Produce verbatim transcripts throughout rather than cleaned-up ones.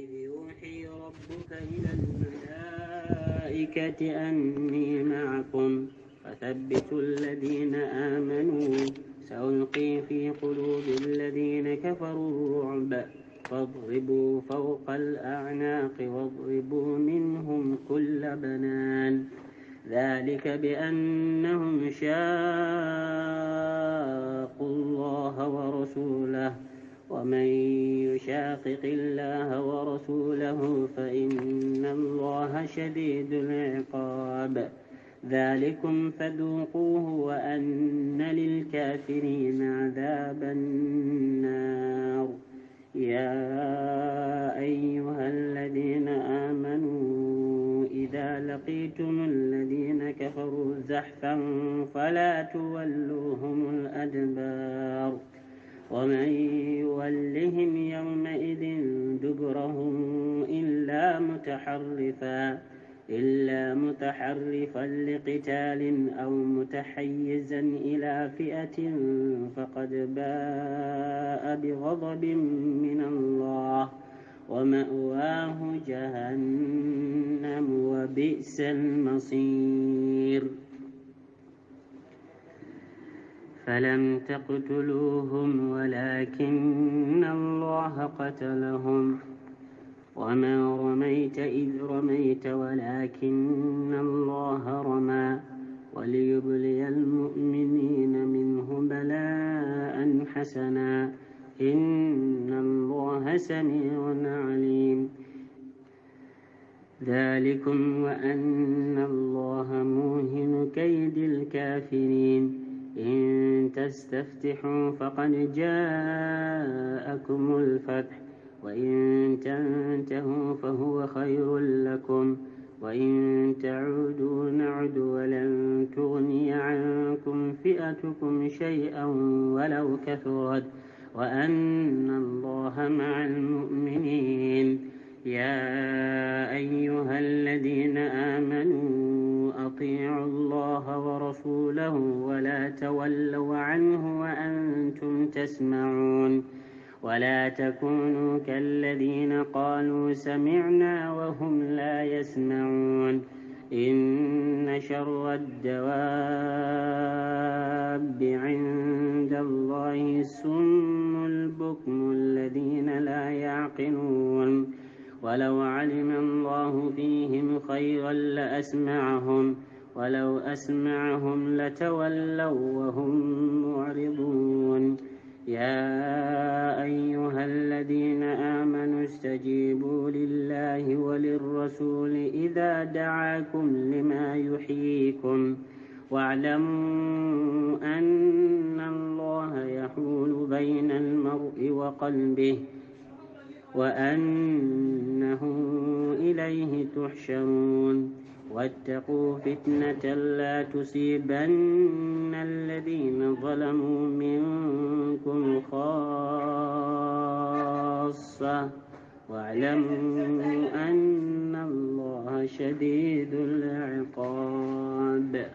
إذ يوحي ربك إلى الملائكة أني معكم فثبتوا الذين آمنوا سألقي في قلوب الذين كفروا الرعب فاضربوا فوق الأعناق واضربوا منهم كل بنان ذلك بأنهم شاقوا الله ورسوله ومن يشاقق الله ورسوله فإن الله شديد العقاب ذلكم فذوقوه وأن للكافرين عذاب النار يا أيها الذين آمنوا إذا لقيتم الذين كفروا زحفا فلا تولوهم الأدبار ومن يولهم يومئذ دبره إلا متحرفا إلا متحرفا لقتال أو متحيزا إلى فئة فقد باء بغضب من الله ومأواه جهنم وبئس المصير فلم تقتلوهم ولكن الله قتلهم وما رميت إذ رميت ولكن الله رمى وليبلي المؤمنين منه بلاء حسنا إن الله سميع عليم ذلكم وأن الله موهن كيد الكافرين إن تستفتحوا فقد جاءكم الفتح وإن تنتهوا فهو خير لكم وإن تعودوا نعد ولن تغني عنكم فئتكم شيئا ولو كثرت وأن الله مع المؤمنين يا أيها الذين آمنوا أطيعوا الله ورسوله ولا تولوا عنه وأنتم تسمعون ولا تكونوا كالذين قالوا سمعنا وهم لا يسمعون إن شر الدواب عند الله الصم البكم الذين لا يعقلون ولو علم الله فيهم خيرا لأسمعهم ولو أسمعهم لتولوا وهم معرضون يا أيها الذين آمنوا استجيبوا لله وللرسول إذا دعاكم لما يحييكم واعلموا أن الله يحول بين المرء وقلبه وأنه إليه تحشرون واتقوا فتنة لا تصيبن الذين ظلموا منكم خاصة واعلموا أن الله شديد العقاب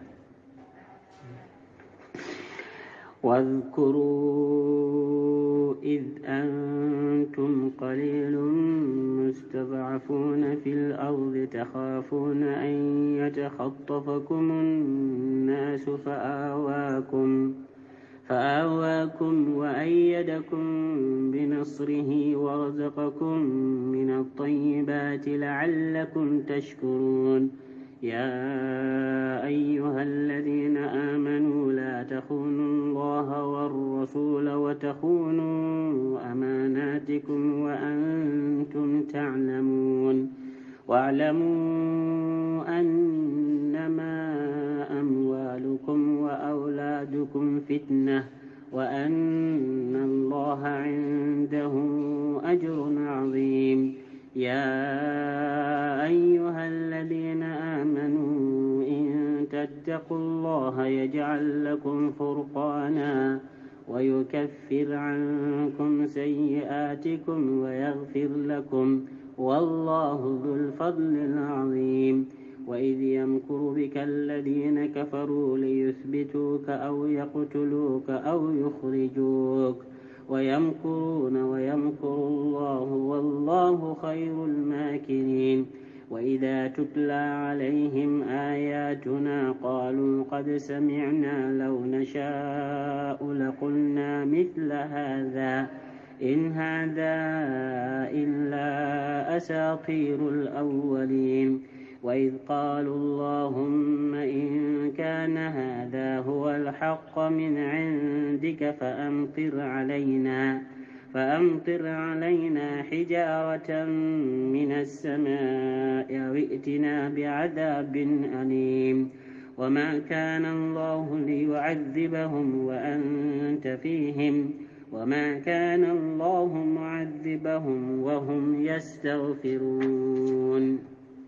واذكروا إذ أنتم قليل مستضعفون في الأرض تخافون أن يتخطفكم الناس فآواكم فآواكم وأيدكم بنصره ورزقكم من الطيبات لعلكم تشكرون يا أيها الذين آمنوا لا تخونوا الله والرسول وتخونوا أماناتكم وأنتم تعلمون واعلموا أنما أموالكم وأولادكم فتنة وأن الله عنده أجر عظيم يا أيها الذين آمنوا إن تتقوا الله يجعل لكم فرقانا ويكفر عنكم سيئاتكم ويغفر لكم والله ذو الفضل العظيم وإذ يمكر بك الذين كفروا ليثبتوك أو يقتلوك أو يخرجوك ويمكرون ويمكر الله والله خير الماكرين وإذا تتلى عليهم آياتنا قالوا قد سمعنا لو نشاء لقلنا مثل هذا إن هذا إلا أساطير الأولين وإذ قالوا اللهم إن كان هذا هو الحق من عندك فأمطر علينا فأمطر علينا حجارة من السماء أو ائتنا بعذاب أليم وما كان الله ليعذبهم وأنت فيهم وما كان الله معذبهم وهم يستغفرون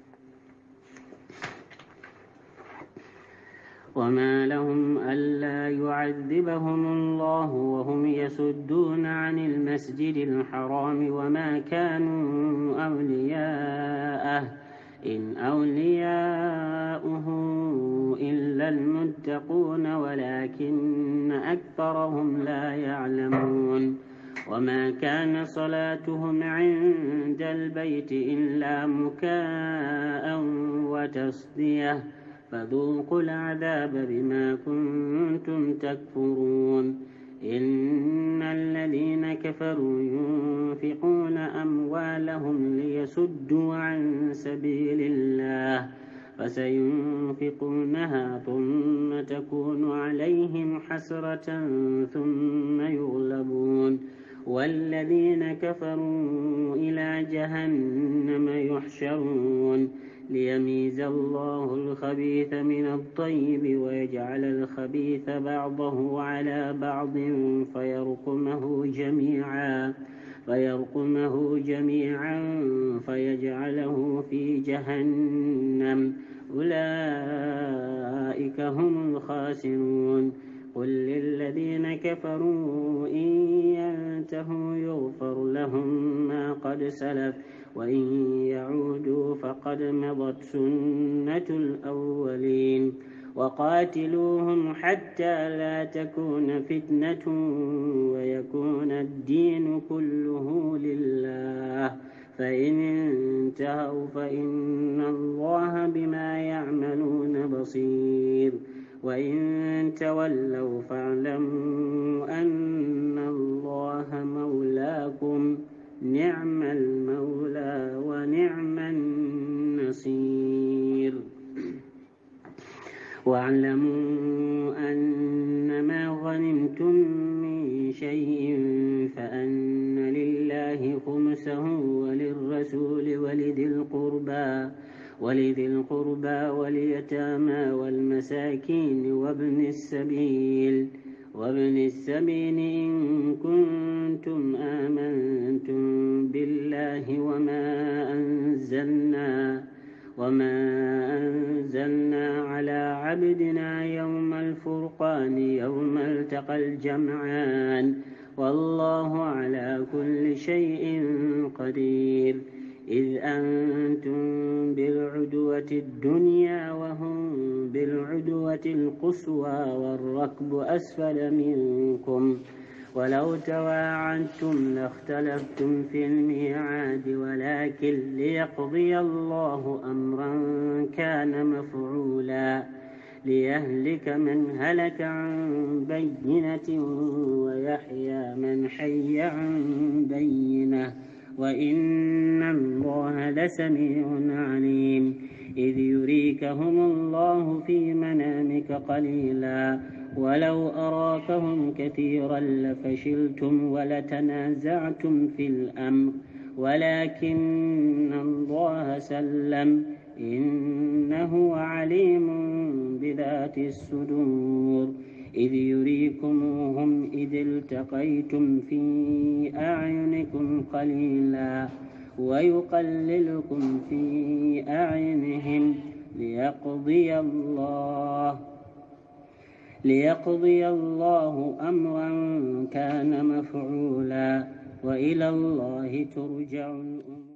وما لهم ألا يعذبهم الله وهم يصدون عن المسجد الحرام وما كانوا أولياءه إن أولياؤه إلا المتقون ولكن أكثرهم لا يعلمون وما كان صلاتهم عند البيت إلا مكاء وتصدية فذوقوا العذاب بما كنتم تكفرون إن الذين كفروا ينفقون أموالهم ليصدوا عن سبيل الله فسينفقونها ثم تكون عليهم حسرة ثم يغلبون والذين كفروا إلى جهنم يحشرون ليميز الله الخبيث من الطيب ويجعل الخبيث بعضه على بعض فيرقمه جميعا فيرقمه جميعا فيجعله في جهنم أولئك هم الخاسرون قل للذين كفروا إن ينتهوا يغفر لهم ما قد سلف وإن يعودوا فقد مضت سنة الأولين وقاتلوهم حتى لا تكون فتنة ويكون الدين كله لله فإن انتهوا فإن الله بما يعملون بصير وإن تولوا فاعلموا أن الله مولاكم نعم المولى ونعم النصير واعلموا أنما غنمتم من شيء فأن لله خمسه وللرسول ولذي القربى ولذي القربى واليتامى والمساكين وابن السبيل وابن السبيل إن كنتم آمنتم بالله وما أنزلنا وما أنزلنا على عبدنا يوم الفرقان يوم التقى الجمعان والله على كل شيء قدير إذ أنتم بالعدوة الدنيا وهم بالعدوة القصوى والركب أسفل منكم ولو تواعدتم لاختلفتم في الميعاد ولكن ليقضي الله أمرا كان مفعولا ليهلك من هلك عن بينة ويحيى من حي عن بينة وإن الله لسميع عليم إذ يريكهم الله في منامك قليلا ولو أراكهم كثيرا لفشلتم ولتنازعتم في الأمر ولكن الله سلم إنه عليم بذات الصدور إذ يريكموهم إذ التقيتم في أعينكم قليلا ويقللكم في أعينهم ليقضي الله ليقضي الله أمرا كان مفعولا وإلى الله ترجع الأمور.